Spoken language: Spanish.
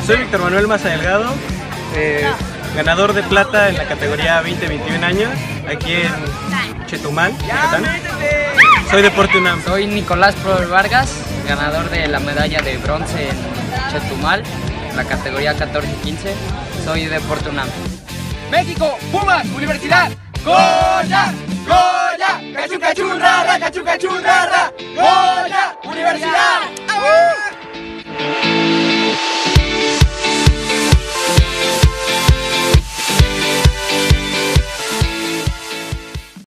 Soy Víctor Manuel Maza Delgado, ganador de plata en la categoría 20-21 años, aquí en Chetumal, Yucatán. Soy Deporte UNAM. Soy Nicolás Prover Vargas, ganador de la medalla de bronce en Chetumal, la categoría 14-15. Soy Deporte UNAM. México, Pumas, Universidad. ¡Goya! ¡Goya! ¡Cachun, cachun, rara! ¡Cachun, cachun, rara! ¡Goya! ¡Universidad!